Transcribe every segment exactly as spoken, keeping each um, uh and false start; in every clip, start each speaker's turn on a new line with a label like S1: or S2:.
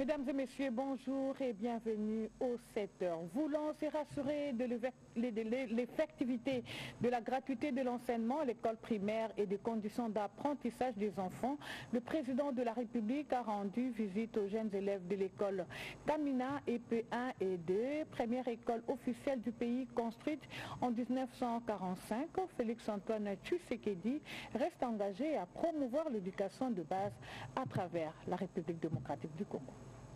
S1: Mesdames et messieurs, bonjour et bienvenue au sept heures. Voulant se rassurer de l'effectivité de la gratuité de l'enseignement à l'école primaire et des conditions d'apprentissage des enfants, le président de la République a rendu visite aux jeunes élèves de l'école Kamina E P un et deux, première école officielle du pays construite en mille neuf cent quarante-cinq. Félix Antoine Tshisekedi reste engagé à promouvoir l'éducation de base à travers la République démocratique du Congo.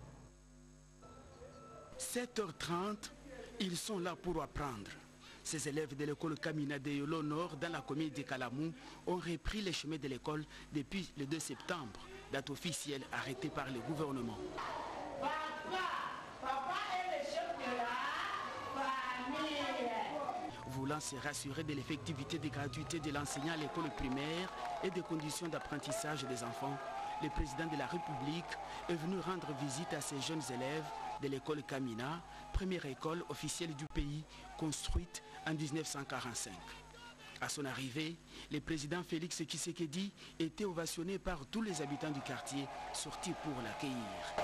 S2: sept heures trente, ils sont là pour apprendre. Ces élèves de l'école Kamina de Yolo Nord dans la commune de Kalamou ont repris les chemins de l'école depuis le deux septembre, date officielle arrêtée par le gouvernement.
S3: Papa, papa est le chef de la famille.
S2: Voulant se rassurer de l'effectivité des gratuités de l'enseignant à l'école primaire et des conditions d'apprentissage des enfants, le président de la République est venu rendre visite à ces jeunes élèves de l'école Kamina, première école officielle du pays construite en mille neuf cent quarante-cinq. À son arrivée, le président Félix Tshisekedi était ovationné par tous les habitants du quartier sortis pour l'accueillir.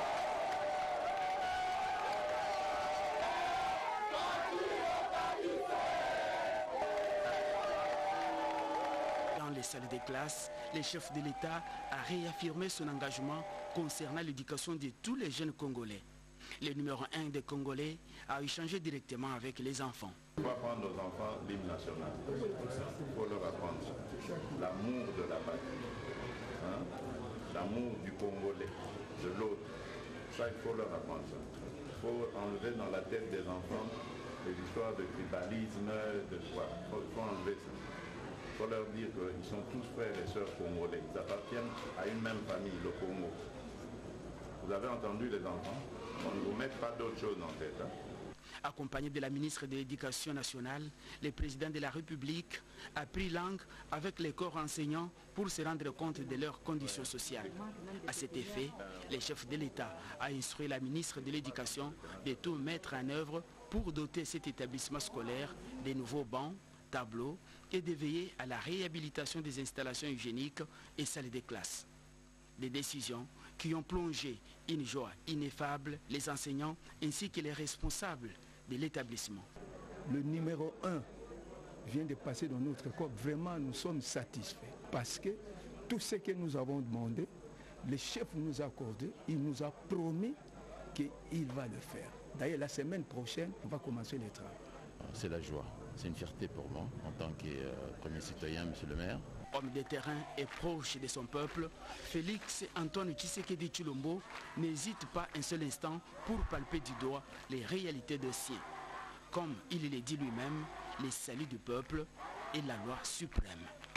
S2: Dans les salles de classe, le chef de l'État a réaffirmé son engagement concernant l'éducation de tous les jeunes Congolais. Le numéro un des Congolais a échangé directement avec les enfants.
S4: Il faut apprendre aux enfants l'hymne national. Il faut leur apprendre l'amour de la patrie, hein? L'amour du Congolais, de l'autre. Ça, il faut leur apprendre ça. Il faut enlever dans la tête des enfants les histoires de tribalisme, de quoi. Il faut, faut enlever ça. Il faut leur dire qu'ils sont tous frères et sœurs congolais. Ils appartiennent à une même famille, le Congo. Vous avez entendu les enfants? On ne vous met pas d'autre chose en tête. Hein?
S2: Accompagné de la ministre de l'Éducation nationale, le président de la République a pris langue avec les corps enseignants pour se rendre compte de leurs conditions sociales. À cet effet, le chef de l'État a instruit la ministre de l'Éducation de tout mettre en œuvre pour doter cet établissement scolaire de nouveaux bancs, tableaux et de veiller à la réhabilitation des installations hygiéniques et salles de classe. Des décisions qui ont plongé une joie ineffable les enseignants ainsi que les responsables de l'établissement.
S5: Le numéro un vient de passer dans notre corps. Vraiment, nous sommes satisfaits parce que tout ce que nous avons demandé, le chef nous a accordé, il nous a promis qu'il va le faire. D'ailleurs, la semaine prochaine, on va commencer les travaux.
S6: C'est la joie, c'est une fierté pour moi en tant que euh, premier citoyen, monsieur le maire.
S2: Homme de terrain et proche de son peuple, Félix Antoine Tshisekedi Tshilombo n'hésite pas un seul instant pour palper du doigt les réalités de siens. Comme il le dit lui-même, les saluts du peuple est la loi suprême.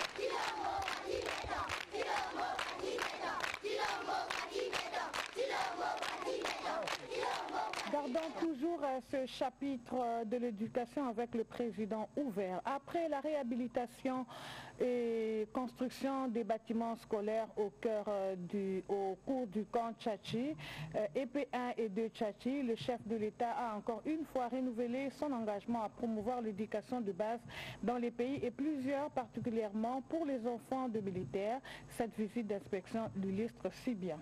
S1: Gardons toujours ce chapitre de l'éducation avec le président ouvert. Après la réhabilitation et construction des bâtiments scolaires au, cœur du, au cours du camp Tchachi, E P un et deux Tchachi, le chef de l'État a encore une fois renouvelé son engagement à promouvoir l'éducation de base dans les pays et plusieurs particulièrement pour les enfants de militaires. Cette visite d'inspection l'illustre si bien.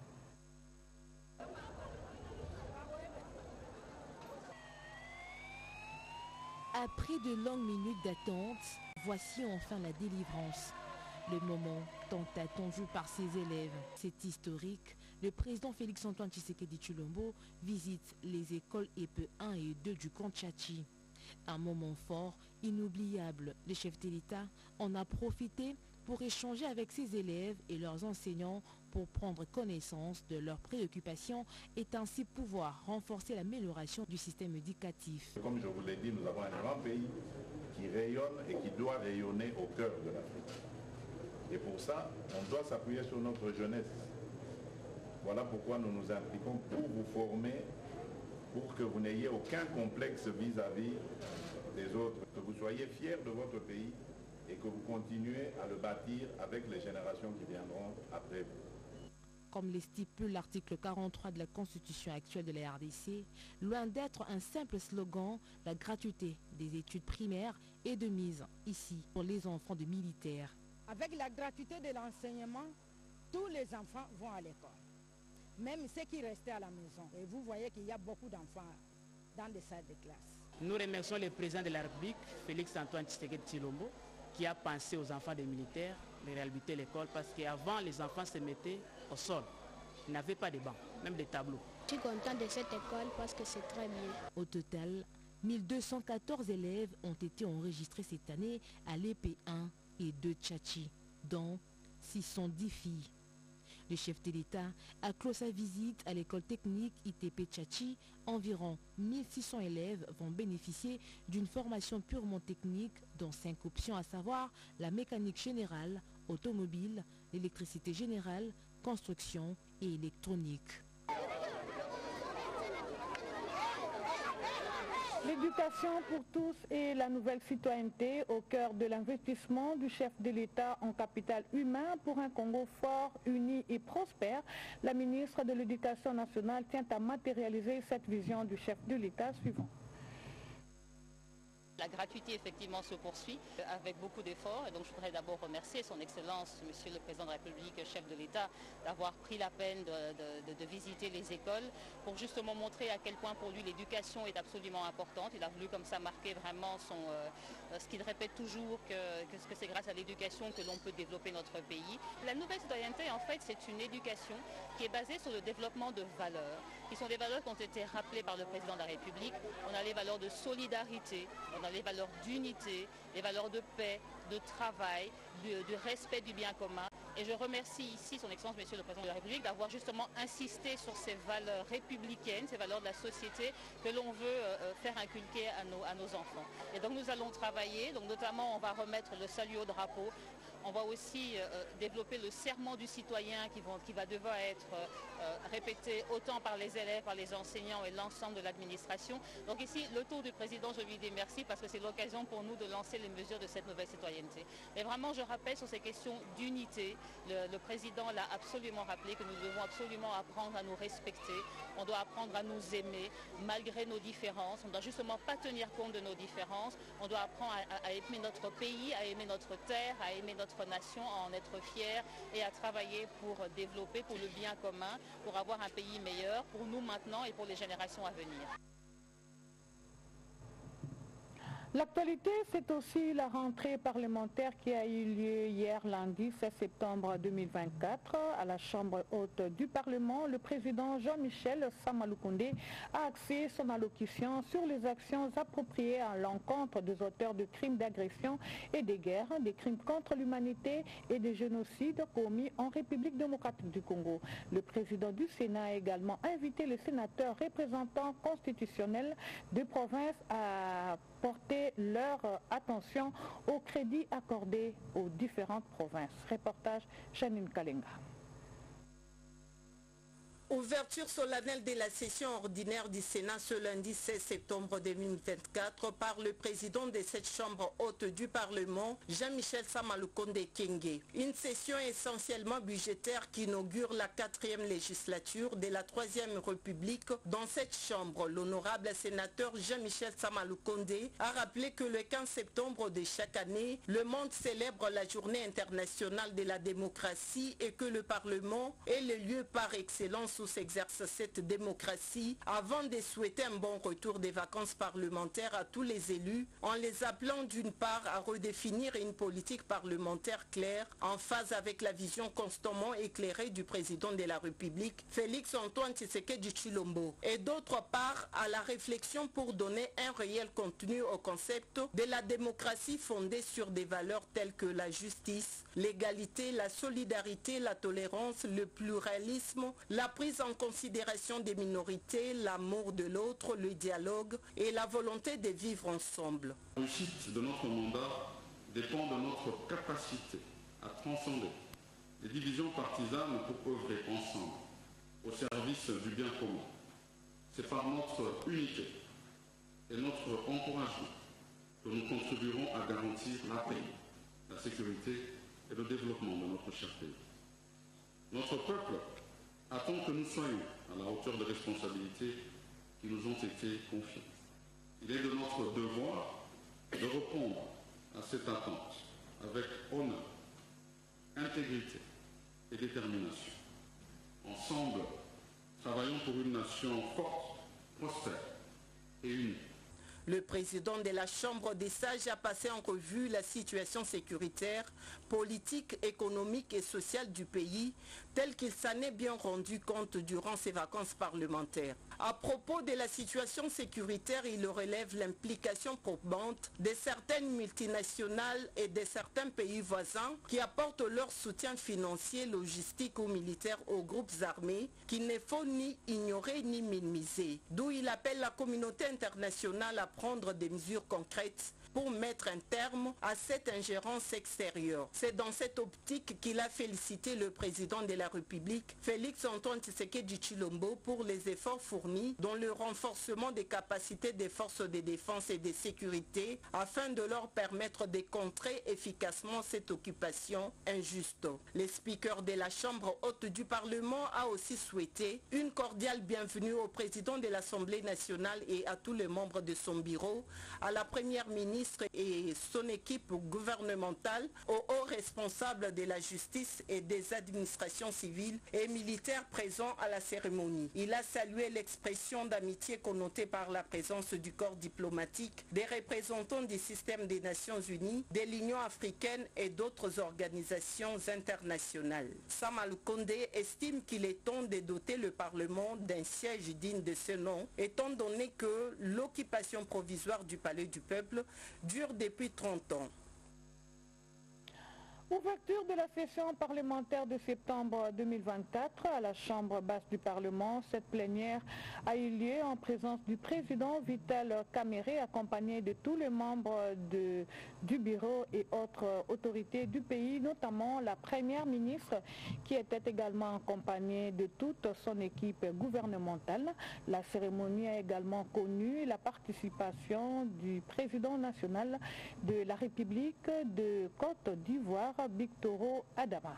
S7: Après de longues minutes d'attente, voici enfin la délivrance. Le moment tant attendu par ses élèves. C'est historique. Le président Félix Antoine Tshisekedi Tshilombo visite les écoles E P un et deux du camp Tchachi. Un moment fort, inoubliable. Le chef de l'État en a profité pour échanger avec ses élèves et leurs enseignants pour prendre connaissance de leurs préoccupations et ainsi pouvoir renforcer l'amélioration du système éducatif.
S4: Comme je vous l'ai dit, nous avons un grand pays qui rayonne et qui doit rayonner au cœur de l'Afrique. Et pour ça, on doit s'appuyer sur notre jeunesse. Voilà pourquoi nous nous impliquons pour vous former, pour que vous n'ayez aucun complexe vis-à-vis des autres, que vous soyez fiers de votre pays et que vous continuez à le bâtir avec les générations qui viendront après vous.
S7: Comme le stipule l'article quarante-trois de la Constitution actuelle de la R D C, loin d'être un simple slogan, la gratuité des études primaires est de mise ici pour les enfants de militaires.
S8: Avec la gratuité de l'enseignement, tous les enfants vont à l'école. même ceux qui restaient à la maison. Et vous voyez qu'il y a beaucoup d'enfants dans les salles de classe.
S2: Nous remercions le président de la République, Félix-Antoine Tshisekedi Tshilombo, qui a pensé aux enfants des militaires, de réhabiliter l'école, parce qu'avant, les enfants se mettaient au sol. Ils n'avaient pas de bancs, même des tableaux.
S9: Je suis content de cette école parce que c'est très bien.
S7: Au total, mille deux cent quatorze élèves ont été enregistrés cette année à l'E P un et deux Tchatchi, dont six cent dix filles. Le chef de l'État a clos sa visite à l'école technique I T P Tchatchi. Environ mille six cents élèves vont bénéficier d'une formation purement technique dans cinq options, à savoir la mécanique générale, automobile, l'électricité générale, construction et électronique.
S1: L'éducation pour tous et la nouvelle citoyenneté au cœur de l'investissement du chef de l'État en capital humain pour un Congo fort, uni et prospère. La ministre de l'Éducation nationale tient à matérialiser cette vision du chef de l'État suivant.
S10: La gratuité effectivement se poursuit avec beaucoup d'efforts et donc je voudrais d'abord remercier son Excellence, Monsieur le Président de la République, chef de l'État, d'avoir pris la peine de, de, de, de visiter les écoles pour justement montrer à quel point pour lui l'éducation est absolument importante. Il a voulu comme ça marquer vraiment son, euh, ce qu'il répète toujours, que, que, que c'est grâce à l'éducation que l'on peut développer notre pays. La nouvelle citoyenneté en fait c'est une éducation qui est basée sur le développement de valeurs, qui sont des valeurs qui ont été rappelées par le Président de la République. On a les valeurs de solidarité, on a les valeurs d'unité, les valeurs de paix, de travail, de, de respect du bien commun. Et je remercie ici son Excellence, Monsieur le Président de la République, d'avoir justement insisté sur ces valeurs républicaines, ces valeurs de la société que l'on veut euh, faire inculquer à nos, à nos enfants. Et donc nous allons travailler, donc notamment on va remettre le salut au drapeau. On va aussi euh, développer le serment du citoyen qui, vont, qui va devoir être euh, répété autant par les élèves, par les enseignants et l'ensemble de l'administration. Donc ici, le tour du président, je lui dis merci parce que c'est l'occasion pour nous de lancer les mesures de cette nouvelle citoyenneté. Et vraiment, je rappelle sur ces questions d'unité, le, le président l'a absolument rappelé que nous devons absolument apprendre à nous respecter, on doit apprendre à nous aimer malgré nos différences, on ne doit justement pas tenir compte de nos différences, on doit apprendre à, à aimer notre pays, à aimer notre terre, à aimer notre nation, à en être fiers et à travailler pour développer, pour le bien commun, pour avoir un pays meilleur pour nous maintenant et pour les générations à venir.
S1: L'actualité, c'est aussi la rentrée parlementaire qui a eu lieu hier lundi seize septembre deux mille vingt-quatre à la Chambre haute du Parlement. Le président Jean-Michel Sama-Lukonde a axé son allocution sur les actions appropriées à l'encontre des auteurs de crimes d'agression et de guerre, des crimes contre l'humanité et des génocides commis en République démocratique du Congo. Le président du Sénat a également invité les sénateurs représentants constitutionnels de province à porter leur attention aux crédits accordés aux différentes provinces. Reportage Janine Kalenga.
S11: Ouverture solennelle de la session ordinaire du Sénat ce lundi seize septembre deux mille vingt-quatre par le président de cette chambre haute du Parlement, Jean-Michel Sama-Lukonde Kyenge. Une session essentiellement budgétaire qui inaugure la quatrième législature de la troisième République. Dans cette chambre, l'honorable sénateur Jean-Michel Sama-Lukonde a rappelé que le quinze septembre de chaque année, le monde célèbre la journée internationale de la démocratie et que le Parlement est le lieu par excellence où s'exerce cette démocratie, avant de souhaiter un bon retour des vacances parlementaires à tous les élus, en les appelant d'une part à redéfinir une politique parlementaire claire, en phase avec la vision constamment éclairée du président de la République, Félix-Antoine Tshisekedi Tshilombo, et d'autre part à la réflexion pour donner un réel contenu au concept de la démocratie fondée sur des valeurs telles que la justice, l'égalité, la solidarité, la tolérance, le pluralisme, la prise en considération des minorités, l'amour de l'autre, le dialogue et la volonté de vivre ensemble.
S12: La réussite de notre mandat dépend de notre capacité à transcender les divisions partisanes pour œuvrer ensemble au service du bien commun. C'est par notre unité et notre encouragement que nous contribuerons à garantir la paix, la sécurité et le développement de notre cher pays. Notre peuple attend que nous soyons à la hauteur des responsabilités qui nous ont été confiées. Il est de notre devoir de répondre à cette attente avec honneur, intégrité et détermination. Ensemble, Travaillons pour une nation forte, prospère et unie.
S11: Le président de la Chambre des sages a passé en revue la situation sécuritaire, politique, économique et sociale du pays, telle qu'il s'en est bien rendu compte durant ses vacances parlementaires. À propos de la situation sécuritaire, il relève l'implication probante de certaines multinationales et de certains pays voisins qui apportent leur soutien financier, logistique ou militaire aux groupes armés qu'il ne faut ni ignorer ni minimiser. D'où il appelle la communauté internationale à prendre des mesures concrètes pour mettre un terme à cette ingérence extérieure. C'est dans cette optique qu'il a félicité le président de la République, Félix Antoine Tshisekedi Tshilombo, pour les efforts fournis dans le renforcement des capacités des forces de défense et de sécurité afin de leur permettre de contrer efficacement cette occupation injuste. Le speaker de la Chambre haute du Parlement a aussi souhaité une cordiale bienvenue au président de l'Assemblée nationale et à tous les membres de son bureau, à la première ministre et son équipe gouvernementale, aux hauts responsables de la justice et des administrations civiles et militaires présents à la cérémonie. Il a salué l'expression d'amitié connotée par la présence du corps diplomatique, des représentants du système des Nations Unies, de l'Union africaine et d'autres organisations internationales. Sam Alukonde estime qu'il est temps de doter le Parlement d'un siège digne de ce nom, étant donné que l'occupation provisoire du Palais du Peuple dure depuis trente ans.
S1: Ouverture de la session parlementaire de septembre deux mille vingt-quatre à la Chambre basse du Parlement. Cette plénière a eu lieu en présence du président Vital Kamerhe, accompagné de tous les membres de, du bureau et autres autorités du pays, notamment la première ministre, qui était également accompagnée de toute son équipe gouvernementale. La cérémonie a également connu la participation du président national de la République de Côte d'Ivoire, Bictoro Adama.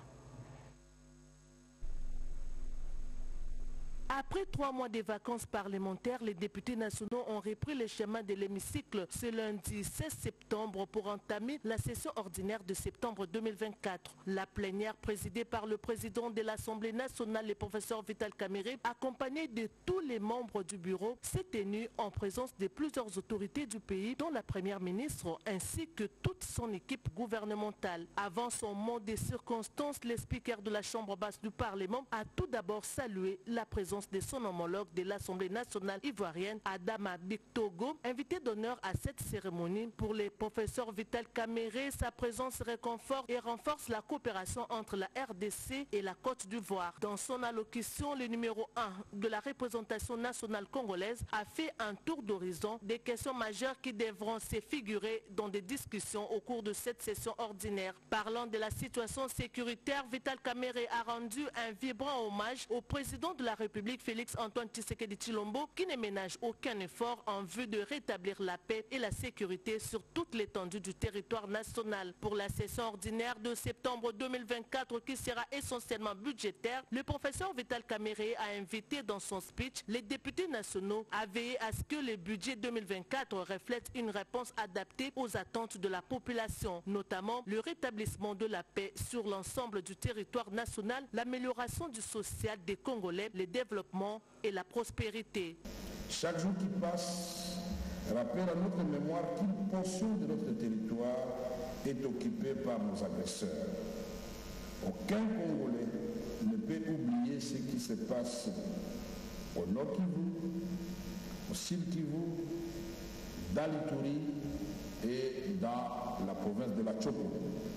S13: Après trois mois de vacances parlementaires, les députés nationaux ont repris le chemin de l'hémicycle ce lundi seize septembre pour entamer la session ordinaire de septembre deux mille vingt-quatre. La plénière présidée par le président de l'Assemblée nationale, le professeur Vital Kamerhe, accompagné de tous les membres du bureau, s'est tenue en présence de plusieurs autorités du pays, dont la première ministre ainsi que toute son équipe gouvernementale. Avant son mot de circonstance, le speaker de la Chambre basse du Parlement a tout d'abord salué la présence de son homologue de l'Assemblée nationale ivoirienne, Adama Bictogo, invité d'honneur à cette cérémonie. Pour le professeur Vital Kamerhe, sa présence réconforte et renforce la coopération entre la R D C et la Côte d'Ivoire. Dans son allocution, le numéro un de la représentation nationale congolaise a fait un tour d'horizon des questions majeures qui devront se figurer dans des discussions au cours de cette session ordinaire. Parlant de la situation sécuritaire, Vital Kamerhe a rendu un vibrant hommage au président de la République, Félix Antoine Tshisekedi Tshilombo, qui ne ménage aucun effort en vue de rétablir la paix et la sécurité sur toute l'étendue du territoire national. Pour la session ordinaire de septembre deux mille vingt-quatre, qui sera essentiellement budgétaire, le professeur Vital Kamerhe a invité dans son speech les députés nationaux à veiller à ce que le budget deux mille vingt-quatre reflète une réponse adaptée aux attentes de la population, notamment le rétablissement de la paix sur l'ensemble du territoire national, l'amélioration du social des Congolais, le développement et la prospérité.
S14: Chaque jour qui passe rappelle à notre mémoire qu'une portion de notre territoire est occupée par nos agresseurs. Aucun Congolais ne peut oublier ce qui se passe au Nord Kivu, au Sud Kivu, dans l'Ituri et dans la province de la Tchoko.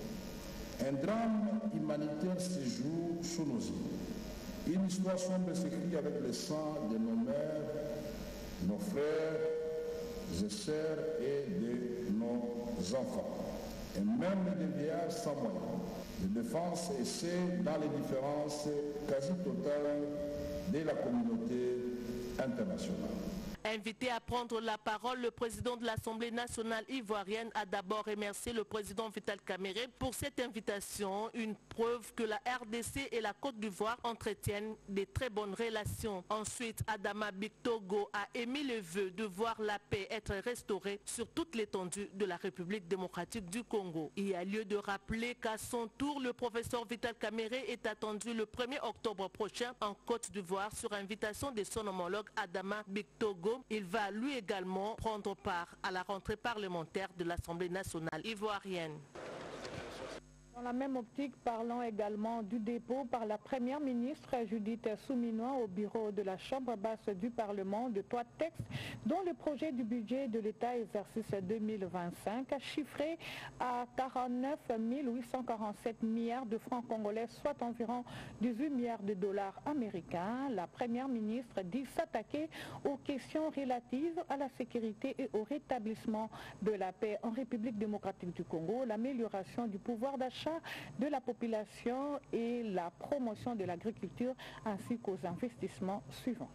S14: Un drame humanitaire se joue sous nos yeux. Une histoire sombre s'écrit avec le sang de nos mères, nos frères et sœurs et de nos enfants. Et même des vieillards sans moyens. De défense et c'est dans les différences quasi totales de la communauté internationale.
S13: Invité à prendre la parole, le président de l'Assemblée nationale ivoirienne a d'abord remercié le président Vital Kamerhe pour cette invitation, une preuve que la R D C et la Côte d'Ivoire entretiennent des très bonnes relations. Ensuite, Adama Bictogo a émis le vœu de voir la paix être restaurée sur toute l'étendue de la République démocratique du Congo. Il y a lieu de rappeler qu'à son tour, le professeur Vital Kamerhe est attendu le premier octobre prochain en Côte d'Ivoire sur invitation de son homologue Adama Bictogo. Il va lui également prendre part à la rentrée parlementaire de l'Assemblée nationale ivoirienne.
S1: Dans la même optique, parlons également du dépôt par la première ministre Judith Souminois au bureau de la Chambre basse du Parlement de trois textes dont le projet du budget de l'État exercice deux mille vingt-cinq a chiffré à quarante-neuf mille huit cent quarante-sept milliards de francs congolais, soit environ dix-huit milliards de dollars américains. La première ministre dit s'attaquer aux questions relatives à la sécurité et au rétablissement de la paix en République démocratique du Congo, l'amélioration du pouvoir d'achat de la population et la promotion de l'agriculture ainsi qu'aux investissements suivants.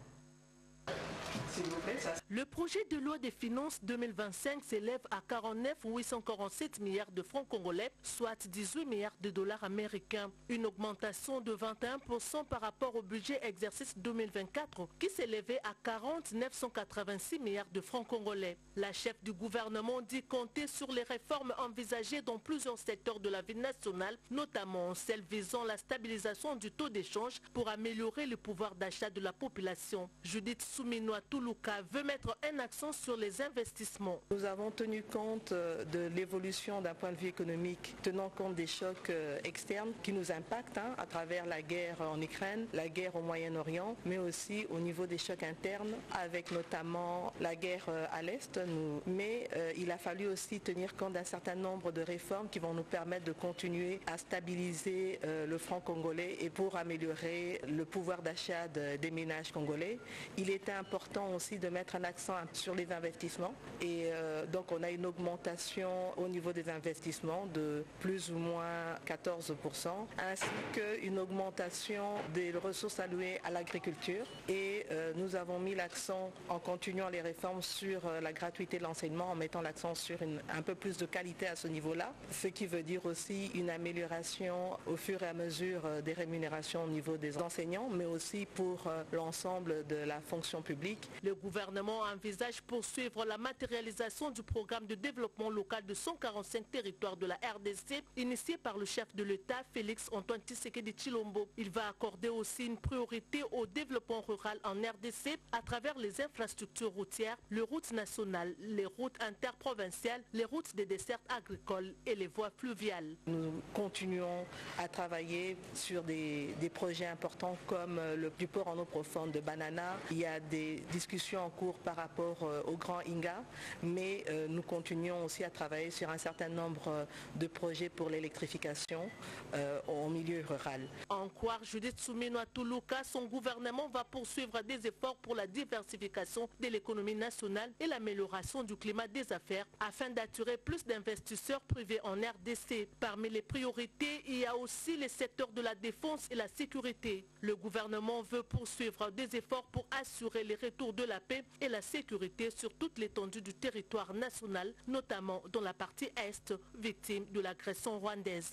S13: Le projet de loi des finances deux mille vingt-cinq s'élève à quarante-neuf mille huit cent quarante-sept milliards de francs congolais, soit dix-huit milliards de dollars américains. Une augmentation de vingt et un pour cent par rapport au budget exercice deux mille vingt-quatre qui s'élevait à quarante mille neuf cent quatre-vingt-six milliards de francs congolais. La chef du gouvernement dit compter sur les réformes envisagées dans plusieurs secteurs de la vie nationale, notamment celles visant la stabilisation du taux d'échange pour améliorer le pouvoir d'achat de la population. Judith Souminois Toulouka veut mettre un accent sur les investissements.
S15: Nous avons tenu compte de l'évolution d'un point de vue économique, tenant compte des chocs externes qui nous impactent hein, à travers la guerre en Ukraine, la guerre au Moyen-Orient, mais aussi au niveau des chocs internes, avec notamment la guerre à l'Est. Nous... Mais euh, il a fallu aussi tenir compte d'un certain nombre de réformes qui vont nous permettre de continuer à stabiliser euh, le franc congolais et pour améliorer le pouvoir d'achat de, des ménages congolais. Il était important aussi de mettre un accent sur les investissements et euh, donc on a une augmentation au niveau des investissements de plus ou moins quatorze pour cent ainsi qu'une augmentation des ressources allouées à l'agriculture et euh, nous avons mis l'accent en continuant les réformes sur euh, la gratuité de l'enseignement en mettant l'accent sur une, un peu plus de qualité à ce niveau-là, ce qui veut dire aussi une amélioration au fur et à mesure euh, des rémunérations au niveau des enseignants mais aussi pour euh, l'ensemble de la fonction publique.
S13: Le gouvernement envisage poursuivre la matérialisation du programme de développement local de cent quarante-cinq territoires de la R D C initié par le chef de l'État Félix Antoine Tshisekedi Tshilombo. Il va accorder aussi une priorité au développement rural en R D C à travers les infrastructures routières, les routes nationales, les routes interprovinciales, les routes des dessertes agricoles et les voies fluviales.
S15: Nous continuons à travailler sur des, des projets importants comme le du port en eau profonde de Banana. Il y a des discussions en cours par rapport euh, au Grand Inga, mais euh, nous continuons aussi à travailler sur un certain nombre euh, de projets pour l'électrification euh, au milieu rural.
S13: En croire Judith Souminois Toulouka, son gouvernement va poursuivre des efforts pour la diversification de l'économie nationale et l'amélioration du climat des affaires afin d'attirer plus d'investisseurs privés en R D C. Parmi les priorités, il y a aussi les secteurs de la défense et la sécurité. Le gouvernement veut poursuivre des efforts pour assurer les retour de la paix et la sécurité sur toute l'étendue du territoire national, notamment dans la partie Est, victime de l'agression rwandaise.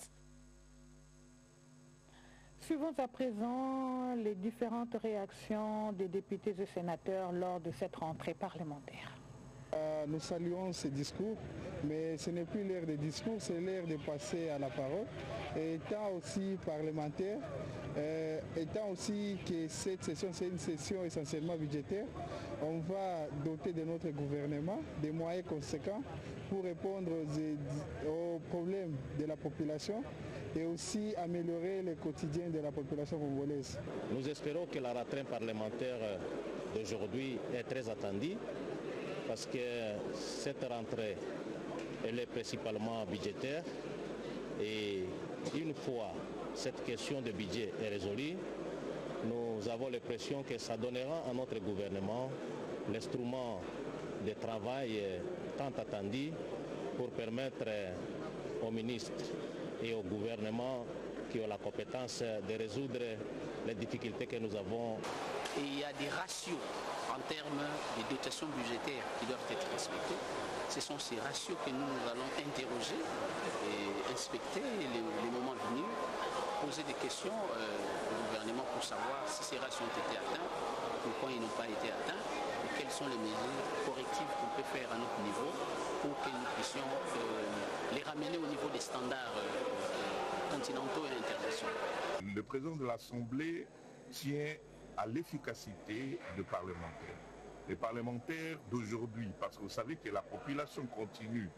S1: Suivons à présent les différentes réactions des députés et sénateurs lors de cette rentrée parlementaire.
S16: Euh, nous saluons ces discours, mais ce n'est plus l'heure des discours, c'est l'heure de passer à la parole. Et étant aussi parlementaire, euh, étant aussi que cette session, c'est une session essentiellement budgétaire, on va doter de notre gouvernement des moyens conséquents pour répondre aux, aux problèmes de la population et aussi améliorer le quotidien de la population congolaise.
S17: Nous espérons que la rentrée parlementaire d'aujourd'hui est très attendue, parce que cette rentrée, elle est principalement budgétaire et une fois cette question de budget est résolue, nous avons l'impression que ça donnera à notre gouvernement l'instrument de travail tant attendu pour permettre aux ministres et au gouvernement qui ont la compétence de résoudre les difficultés que nous avons.
S18: Et il y a des ratios en termes de dotations budgétaires qui doivent être respectés. Ce sont ces ratios que nous allons interroger et inspecter les, les moments venus, poser des questions euh, au gouvernement pour savoir si ces ratios ont été atteints, pourquoi ils n'ont pas été atteints, et quelles sont les mesures correctives qu'on peut faire à notre niveau pour que nous puissions euh, les ramener au niveau des standards euh, continentaux et internationaux.
S4: Le président de l'Assemblée tient à l'efficacité des parlementaires. Les parlementaires d'aujourd'hui, parce que vous savez que la population continue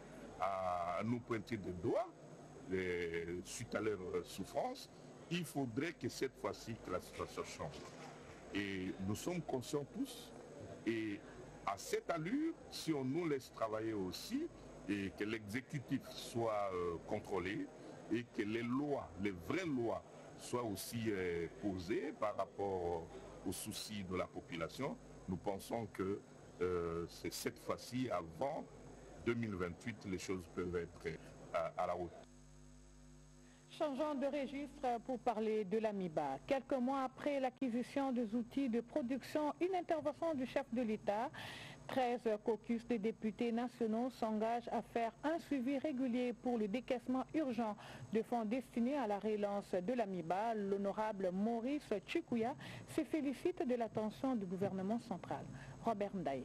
S4: à nous pointer des doigts les, suite à leur souffrance, il faudrait que cette fois-ci que la situation change. Et nous sommes conscients tous, et à cette allure, si on nous laisse travailler aussi, et que l'exécutif soit euh, contrôlé, et que les lois, les vraies lois, soient aussi euh, posées par rapport aux soucis de la population, nous pensons que euh, c'est cette fois-ci, avant deux mille vingt-huit, les choses peuvent être à, à la hauteur.
S1: Changeons de registre pour parler de l'AMIBA. Quelques mois après l'acquisition des outils de production, une intervention du chef de l'État, treize caucus de députés nationaux s'engagent à faire un suivi régulier pour le décaissement urgent de fonds destinés à la relance de l'AMIBA. L'honorable Maurice Tchikouya se félicite de l'attention du gouvernement central. Robert Ndaye.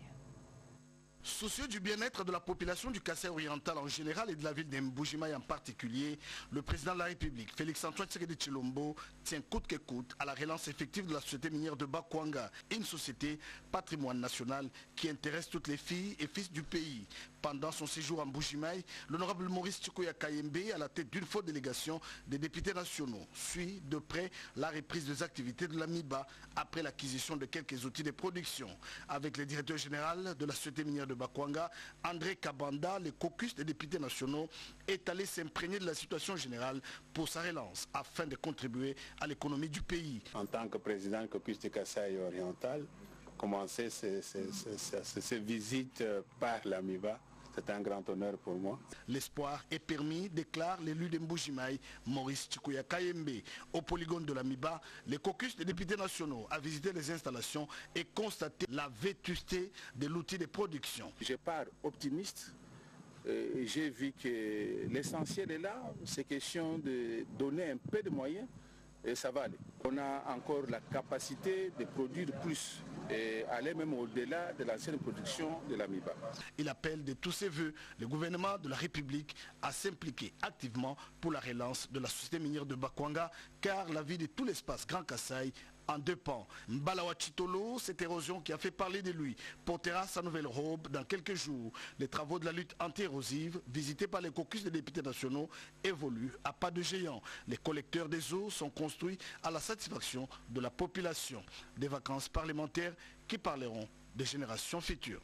S19: Soucieux du bien-être de la population du Kasaï oriental en général et de la ville d'Mbujimai en particulier, le président de la République, Félix-Antoine Tshisekedi Tshilombo, tient coûte que coûte à la relance effective de la société minière de Bakwanga, une société patrimoine national qui intéresse toutes les filles et fils du pays. Pendant son séjour en Mbujimai, l'honorable Maurice Tchikouya Kayembe, à la tête d'une forte délégation des députés nationaux, suit de près la reprise des activités de l'AMIBA après l'acquisition de quelques outils de production. Avec le directeur général de la société minière de Bakwanga, André Kabanda, le caucus des députés nationaux, est allé s'imprégner de la situation générale pour sa relance afin de contribuer à l'économie du pays.
S20: En tant que président du caucus du Kasaï oriental, commencer ces, ces, ces, ces, ces visites par l'AMIBA, c'est un grand honneur pour moi.
S19: L'espoir est permis, déclare l'élu de Mbujimai, Maurice Tchikouya Kayembe. Au polygone de l'AMIBA, le caucus des députés nationaux a visité les installations et constaté la vétusté de l'outil de production.
S20: Je pars optimiste. Euh, J'ai vu que l'essentiel est là. C'est question de donner un peu de moyens et ça va aller. On a encore la capacité de produire plus et aller même au-delà de l'ancienne production de l'AMIBA.
S19: Il appelle de tous ses voeux le gouvernement de la République à s'impliquer activement pour la relance de la société minière de Bakwanga, car la vie de tout l'espace Grand Kasaï en deux pans. Mbalawa Chitolo, cette érosion qui a fait parler de lui, portera sa nouvelle robe dans quelques jours. Les travaux de la lutte anti-érosive, visités par les caucus des députés nationaux, évoluent à pas de géant. Les collecteurs des eaux sont construits à la satisfaction de la population. Des vacances parlementaires qui parleront des générations futures.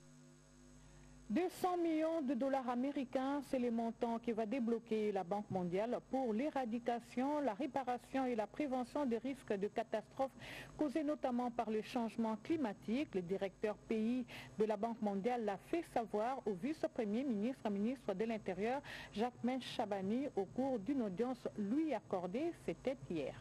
S1: deux cents millions de dollars américains, c'est le montant qui va débloquer la Banque mondiale pour l'éradication, la réparation et la prévention des risques de catastrophes causés notamment par le changement climatique. Le directeur pays de la Banque mondiale l'a fait savoir au vice-premier ministre, ministre de l'Intérieur, Jacquemain Chabani, au cours d'une audience lui accordée, c'était hier.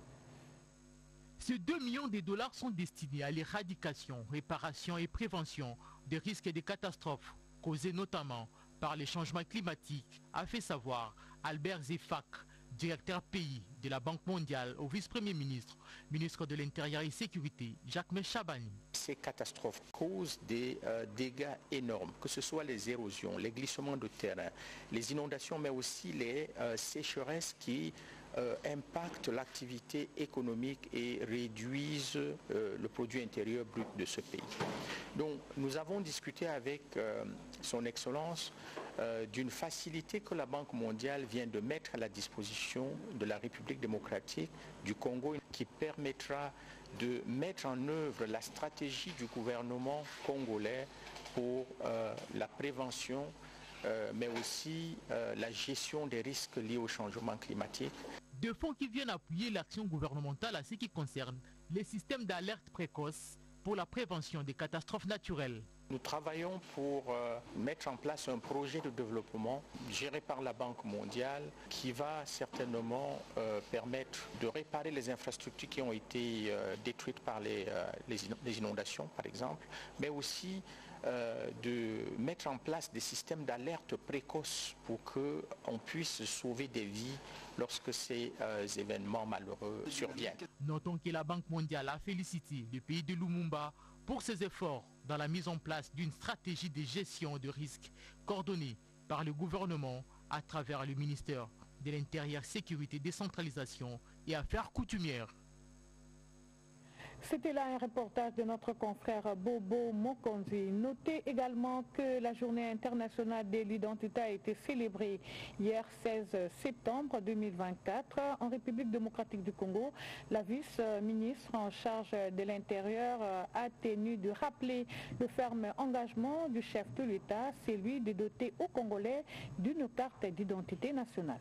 S21: Ces deux millions de dollars sont destinés à l'éradication, réparation et prévention des risques et des catastrophes causés notamment par les changements climatiques, a fait savoir Albert Zefak, directeur pays de la Banque mondiale, au vice-premier ministre, ministre de l'Intérieur et Sécurité, Jacquemain Chabani.
S22: Ces catastrophes causent des euh, dégâts énormes, que ce soit les érosions, les glissements de terrain, les inondations, mais aussi les euh, sécheresses qui Euh, impactent l'activité économique et réduisent euh, le produit intérieur brut de ce pays. Donc nous avons discuté avec euh, son Excellence euh, d'une facilité que la Banque mondiale vient de mettre à la disposition de la République démocratique du Congo qui permettra de mettre en œuvre la stratégie du gouvernement congolais pour euh, la prévention euh, mais aussi euh, la gestion des risques liés au changement climatique.
S21: Des fonds qui viennent appuyer l'action gouvernementale à ce qui concerne les systèmes d'alerte précoce pour la prévention des catastrophes naturelles.
S22: Nous travaillons pour euh, mettre en place un projet de développement géré par la Banque mondiale qui va certainement euh, permettre de réparer les infrastructures qui ont été euh, détruites par les, euh, les inondations, par exemple, mais aussi euh, de mettre en place des systèmes d'alerte précoce pour qu'on puisse sauver des vies lorsque ces euh, événements malheureux surviennent.
S21: Notons que la Banque mondiale a félicité le pays de Lumumba pour ses efforts dans la mise en place d'une stratégie de gestion de risques coordonnée par le gouvernement à travers le ministère de l'Intérieur, Sécurité, Décentralisation et Affaires coutumières.
S1: C'était là un reportage de notre confrère Bobo Mokonzi. Notez également que la journée internationale de l'identité a été célébrée hier seize septembre deux mille vingt-quatre en République démocratique du Congo. La vice-ministre en charge de l'Intérieur a tenu de rappeler le ferme engagement du chef de l'État, celui de doter aux Congolais d'une carte d'identité nationale.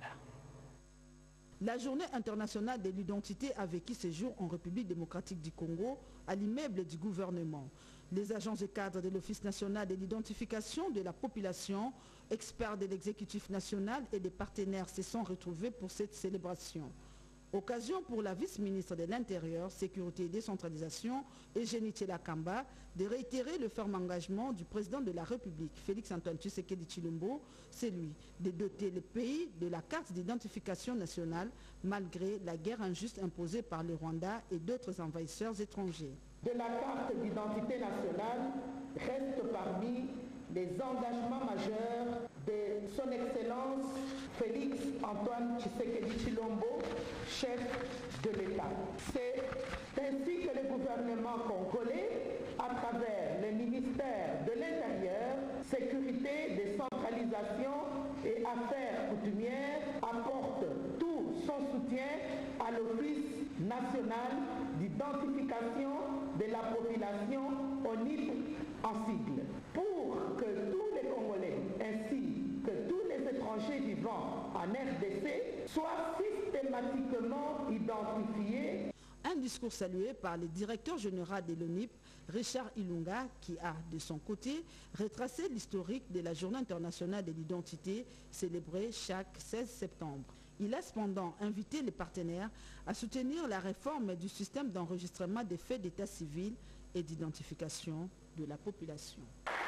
S3: La journée internationale de l'identité a vécu ses jours en République démocratique du Congo à l'immeuble du gouvernement. Les agents et cadres de l'Office national de l'identification de la population, experts de l'exécutif national et des partenaires se sont retrouvés pour cette célébration. Occasion pour la vice-ministre de l'Intérieur, Sécurité et Décentralisation, Eugénie Tshilakamba, de réitérer le ferme engagement du président de la République, Félix-Antoine Tshisekedi Tshilombo, celui de doter le pays de la carte d'identification nationale malgré la guerre injuste imposée par le Rwanda et d'autres envahisseurs étrangers.
S11: De la carte d'identité nationale reste parmi les engagements majeurs de son Excellence Félix-Antoine Tshisekedi Tshilombo, chef de l'État. C'est ainsi que le gouvernement congolais, à travers le ministère de l'Intérieur, Sécurité, Décentralisation et Affaires coutumières, apporte tout son soutien à l'Office national d'identification de la population, O N I P en sigle, pour que tous les Congolais ainsi que tous les étrangers vivant en R D C soient systématiquement identifiés.
S3: Un discours salué par le directeur général de l'O N I P, Richard Ilunga, qui a, de son côté, retracé l'historique de la Journée internationale de l'identité célébrée chaque seize septembre. Il a cependant invité les partenaires à soutenir la réforme du système d'enregistrement des faits d'état civil et d'identification de la population.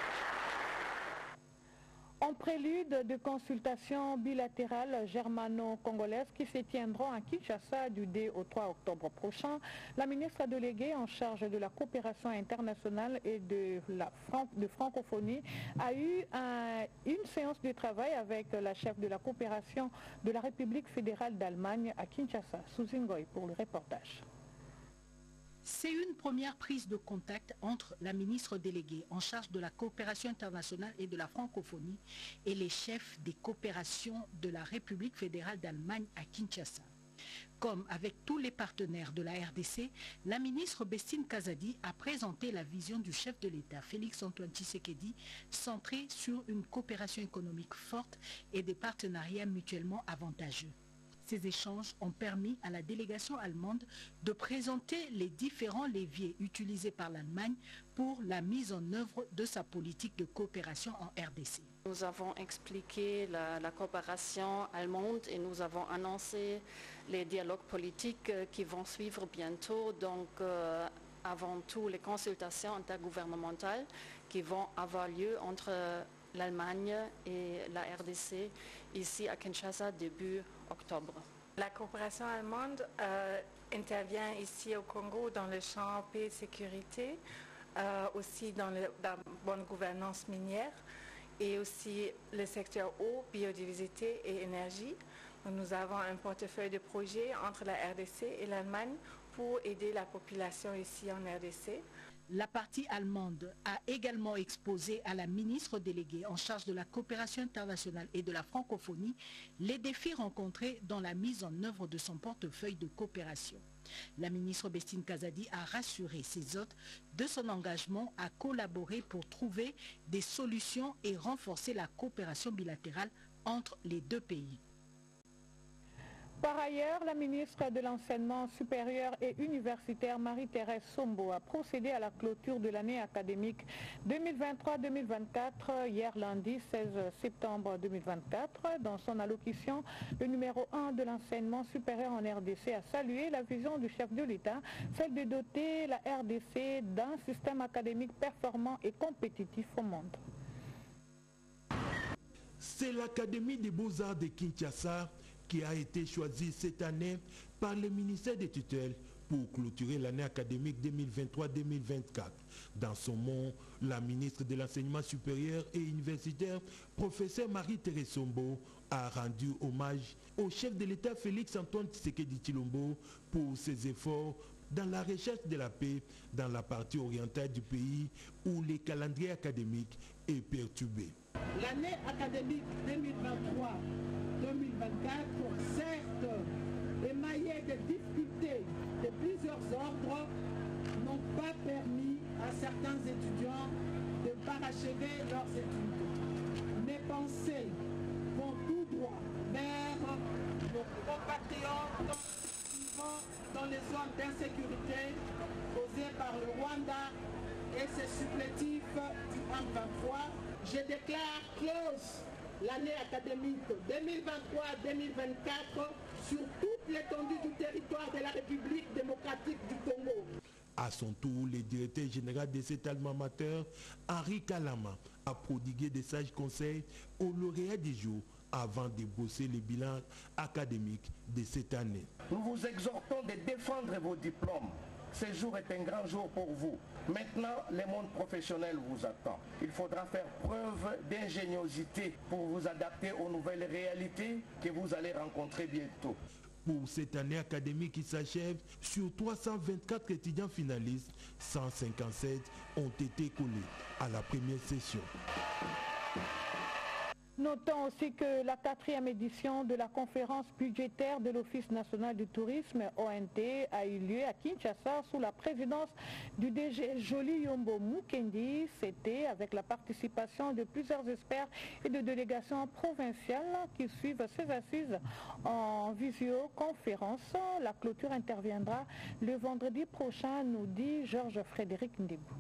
S1: En prélude de consultations bilatérales germano-congolaises qui se tiendront à Kinshasa du deux au trois octobre prochain, la ministre déléguée en charge de la coopération internationale et de la Fran de francophonie a eu un, une séance de travail avec la chef de la coopération de la République fédérale d'Allemagne à Kinshasa. Suzy Ngoy pour le reportage.
S5: C'est une première prise de contact entre la ministre déléguée en charge de la coopération internationale et de la francophonie et les chefs des coopérations de la République fédérale d'Allemagne à Kinshasa. Comme avec tous les partenaires de la R D C, la ministre Bestine Kazadi a présenté la vision du chef de l'État, Félix-Antoine Tshisekedi, centrée sur une coopération économique forte et des partenariats mutuellement avantageux. Ces échanges ont permis à la délégation allemande de présenter les différents leviers utilisés par l'Allemagne pour la mise en œuvre de sa politique de coopération en R D C.
S23: Nous avons expliqué la, la coopération allemande et nous avons annoncé les dialogues politiques qui vont suivre bientôt, donc euh, avant tout les consultations intergouvernementales qui vont avoir lieu entre l'Allemagne et la R D C ici à Kinshasa début octobre.
S24: La coopération allemande euh, intervient ici au Congo dans le champ paix et sécurité, euh, aussi dans le, la bonne gouvernance minière et aussi le secteur eau, biodiversité et énergie. Donc, nous avons un portefeuille de projets entre la R D C et l'Allemagne pour aider la population ici en R D C.
S5: La partie allemande a également exposé à la ministre déléguée en charge de la coopération internationale et de la francophonie les défis rencontrés dans la mise en œuvre de son portefeuille de coopération. La ministre Bestine Kazadi a rassuré ses hôtes de son engagement à collaborer pour trouver des solutions et renforcer la coopération bilatérale entre les deux pays.
S1: Par ailleurs, la ministre de l'Enseignement supérieur et universitaire Marie-Thérèse Sombo a procédé à la clôture de l'année académique deux mille vingt-trois deux mille vingt-quatre hier lundi seize septembre deux mille vingt-quatre. Dans son allocution, le numéro un de l'enseignement supérieur en R D C a salué la vision du chef de l'État, celle de doter la R D C d'un système académique performant et compétitif au monde.
S2: C'est l'Académie des Beaux-Arts de Kinshasa qui a été choisie cette année par le ministère des tutelles pour clôturer l'année académique deux mille vingt-trois deux mille vingt-quatre. Dans son mot, la ministre de l'Enseignement supérieur et universitaire, professeur Marie-Thérèse Sombo, a rendu hommage au chef de l'État Félix-Antoine Tshisekedi Tshilombo pour ses efforts dans la recherche de la paix dans la partie orientale du pays où le calendrier académique est perturbé.
S6: L'année académique deux mille vingt-trois deux mille vingt-quatre, certes émaillée de difficultés de plusieurs ordres, n'ont pas permis à certains étudiants de parachever leurs études. Mes pensées vont tout droit vers nos compatriotes vivant dans les zones d'insécurité causées par le Rwanda et ses supplétifs du M vingt-trois. Je déclare close l'année académique deux mille vingt-trois deux mille vingt-quatre sur toute l'étendue du territoire de la République démocratique du Congo.
S2: À son tour, le directeur général de cet alma mater, Henri Kalama, a prodigué des sages conseils aux lauréats du jour avant de bosser le bilan académique de cette année.
S8: Nous vous exhortons de défendre vos diplômes. Ce jour est un grand jour pour vous. Maintenant, le monde professionnel vous attend. Il faudra faire preuve d'ingéniosité pour vous adapter aux nouvelles réalités que vous allez rencontrer bientôt.
S2: Pour cette année académique qui s'achève, sur trois cent vingt-quatre étudiants finalistes, cent cinquante-sept ont été collés à la première session.
S1: Notons aussi que la quatrième édition de la conférence budgétaire de l'Office national du tourisme, O N T, a eu lieu à Kinshasa sous la présidence du D G Joly Yombo Mukendi. C'était avec la participation de plusieurs experts et de délégations provinciales qui suivent ces assises en visioconférence. La clôture interviendra le vendredi prochain, nous dit Georges-Frédéric Ndebou.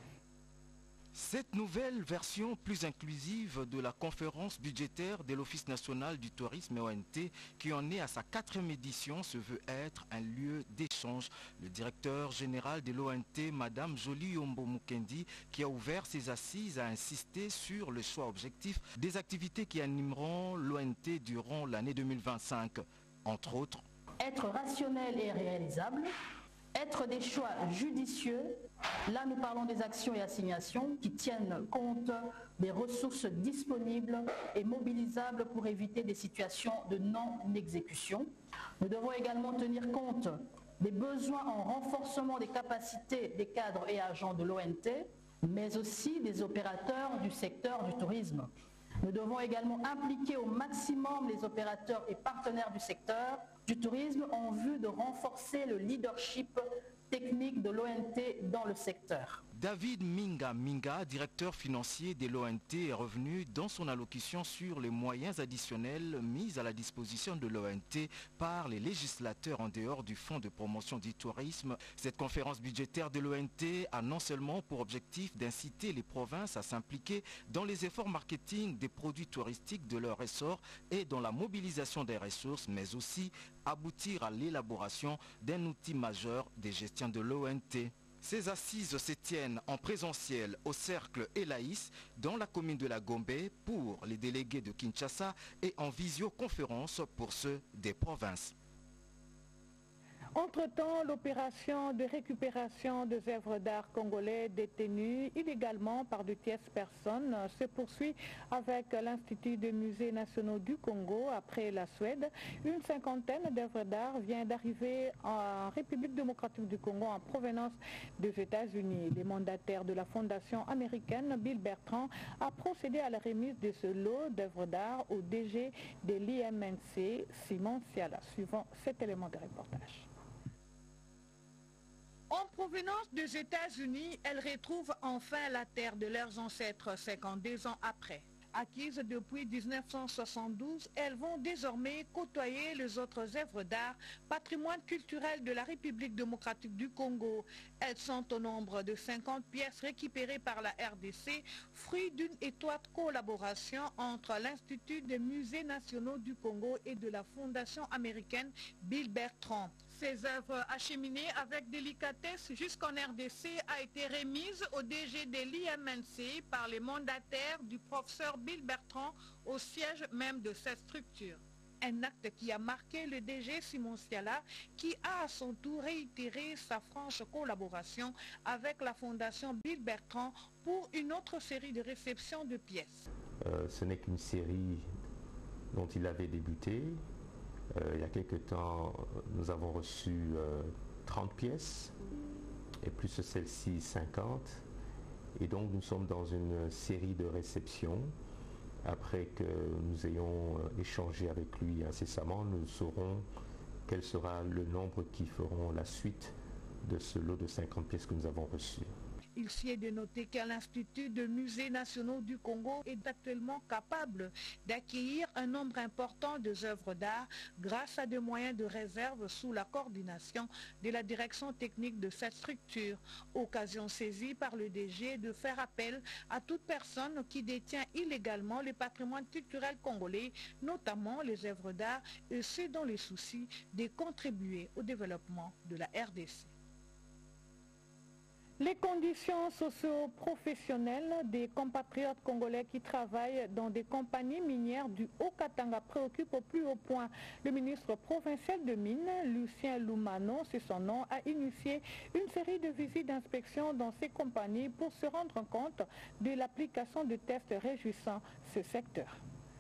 S9: Cette nouvelle version plus inclusive de la conférence budgétaire de l'Office national du tourisme O N T, qui en est à sa quatrième édition, se veut être un lieu d'échange. Le directeur général de l'O N T, Madame Joly Yombo Mukendi, qui a ouvert ses assises, a insisté sur le choix objectif des activités qui animeront l'O N T durant l'année deux mille vingt-cinq. Entre autres,
S25: être rationnel et réalisable, être des choix judicieux. Là, nous parlons des actions et assignations qui tiennent compte des ressources disponibles et mobilisables pour éviter des situations de non-exécution. Nous devons également tenir compte des besoins en renforcement des capacités des cadres et agents de l'O N T, mais aussi des opérateurs du secteur du tourisme. Nous devons également impliquer au maximum les opérateurs et partenaires du secteur du tourisme en vue de renforcer le leadership technique de l'O N T dans le secteur.
S9: David Minga Minga, directeur financier de l'O N T, est revenu dans son allocution sur les moyens additionnels mis à la disposition de l'O N T par les législateurs en dehors du Fonds de promotion du tourisme. Cette conférence budgétaire de l'O N T a non seulement pour objectif d'inciter les provinces à s'impliquer dans les efforts marketing des produits touristiques de leur essor et dans la mobilisation des ressources, mais aussi aboutir à l'élaboration d'un outil majeur de gestion de l'O N T. Ces assises se tiennent en présentiel au cercle Elaïs dans la commune de la Gombe pour les délégués de Kinshasa et en visioconférence pour ceux des provinces.
S1: Entre-temps, l'opération de récupération des œuvres d'art congolais détenues illégalement par de tierces personnes se poursuit avec l'Institut des musées nationaux du Congo. Après la Suède, une cinquantaine d'œuvres d'art vient d'arriver en République démocratique du Congo en provenance des États-Unis. Le mandataire de la fondation américaine, Bill Bertrand, a procédé à la remise de ce lot d'œuvres d'art au D G de l'I M N C, Simon Siala, suivant cet élément de reportage.
S5: En provenance des États-Unis, elles retrouvent enfin la terre de leurs ancêtres cinquante-deux ans après.
S1: Acquises depuis mille neuf cent soixante-douze, elles vont désormais côtoyer les autres œuvres d'art, patrimoine culturel de la République démocratique du Congo. Elles sont au nombre de cinquante pièces récupérées par la R D C, fruit d'une étroite collaboration entre l'Institut des musées nationaux du Congo et de la Fondation américaine Bill Bertrand. Ces œuvres acheminées avec délicatesse jusqu'en R D C a été remise au D G de l'I M N C par les mandataires du professeur Bill Bertrand au siège même de cette structure. Un acte qui a marqué le D G Simon Siala, qui a à son tour réitéré sa franche collaboration avec la Fondation Bill Bertrand pour une autre série de réceptions de pièces.
S7: Euh, ce n'est qu'une série dont il avait débuté. Euh, il y a quelque temps, nous avons reçu euh, trente pièces, et plus celle-ci cinquante. Et donc nous sommes dans une série de réceptions. Après que nous ayons euh, échangé avec lui incessamment, nous saurons quel sera le nombre qui feront la suite de ce lot de cinquante pièces que nous avons reçues.
S1: Il s'y est de noter qu'à l'Institut des musées nationaux du Congo est actuellement capable d'accueillir un nombre important d'œuvres d'art grâce à des moyens de réserve sous la coordination de la direction technique de cette structure. Occasion saisie par le D G de faire appel à toute personne qui détient illégalement le patrimoine culturel congolais, notamment les œuvres d'art, et ce dans les soucis de contribuer au développement de la R D C. Les conditions socio-professionnelles des compatriotes congolais qui travaillent dans des compagnies minières du Haut-Katanga préoccupent au plus haut point. Le ministre provincial de Mines, Lucien Loumano, c'est son nom, a initié une série de visites d'inspection dans ces compagnies pour se rendre compte de l'application de tests réjouissant ce secteur.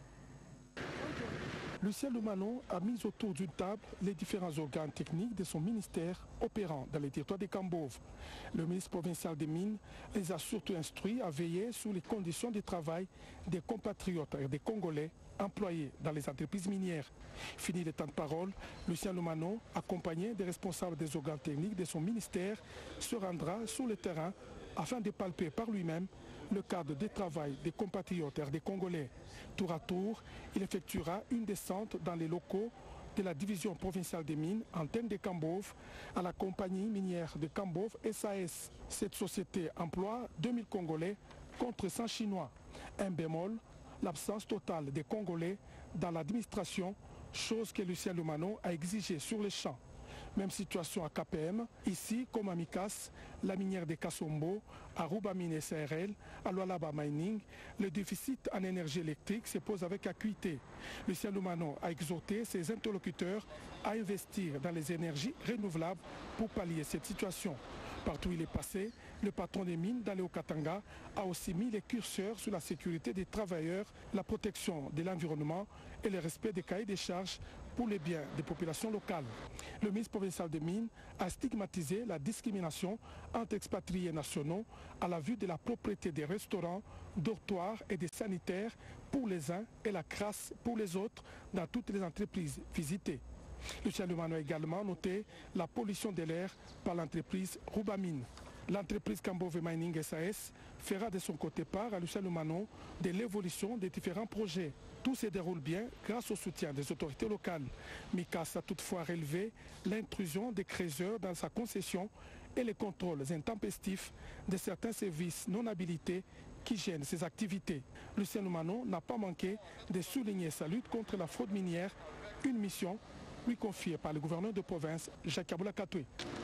S10: Lucien Loumano a mis autour d'une table les différents organes techniques de son ministère opérant dans les territoires de Kambove. Le ministre provincial des Mines les a surtout instruits à veiller sur les conditions de travail des compatriotes et des Congolais employés dans les entreprises minières. Fini le temps de parole, Lucien Loumano, accompagné des responsables des organes techniques de son ministère, se rendra sur le terrain afin de palper par lui-même le cadre de travail des compatriotes et des Congolais. Tour à tour, il effectuera une descente dans les locaux de la division provinciale des mines, antenne de Kambove, à la compagnie minière de Kambove S A S. Cette société emploie deux mille Congolais contre cent Chinois. Un bémol, l'absence totale des Congolais dans l'administration, chose que Lucien Loumano a exigée sur les champs. Même situation à K P M, ici comme à Mikas, la minière de Kassombo, à Rubamine S A R L, à Lualaba Mining, le déficit en énergie électrique se pose avec acuité. Lucien Loumano a exhorté ses interlocuteurs à investir dans les énergies renouvelables pour pallier cette situation. Partout où il est passé, le patron des mines dans le Haut-Katanga a aussi mis les curseurs sur la sécurité des travailleurs, la protection de l'environnement et le respect des cahiers des charges pour les biens des populations locales. Le ministre provincial des Mines a stigmatisé la discrimination entre expatriés nationaux à la vue de la propriété des restaurants, dortoirs et des sanitaires pour les uns et la crasse pour les autres dans toutes les entreprises visitées. Lucien Loumano a également noté la pollution de l'air par l'entreprise Rubamine. L'entreprise Kambove Mining S A S fera de son côté part à Lucien Loumano de l'évolution des différents projets. Tout se déroule bien grâce au soutien des autorités locales. Mikas a toutefois relevé l'intrusion des créateurs dans sa concession et les contrôles intempestifs de certains services non habilités qui gênent ses activités. Lucien Loumano n'a pas manqué de souligner sa lutte contre la fraude minière, une mission lui confiée par le gouverneur de province, Jacques Aboula Katoué.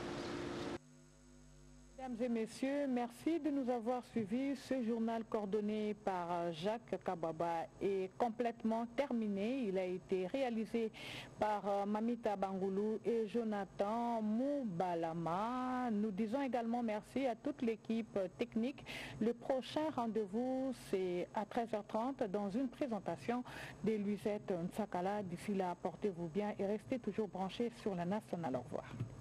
S1: Mesdames et messieurs, merci de nous avoir suivis. Ce journal coordonné par Jacques Kababa est complètement terminé. Il a été réalisé par Mamita Bangoulou et Jonathan Moubalama. Nous disons également merci à toute l'équipe technique. Le prochain rendez-vous, c'est à treize heures trente dans une présentation de Luisette Nsakala. D'ici là, portez-vous bien et restez toujours branchés sur la nationale. Au revoir.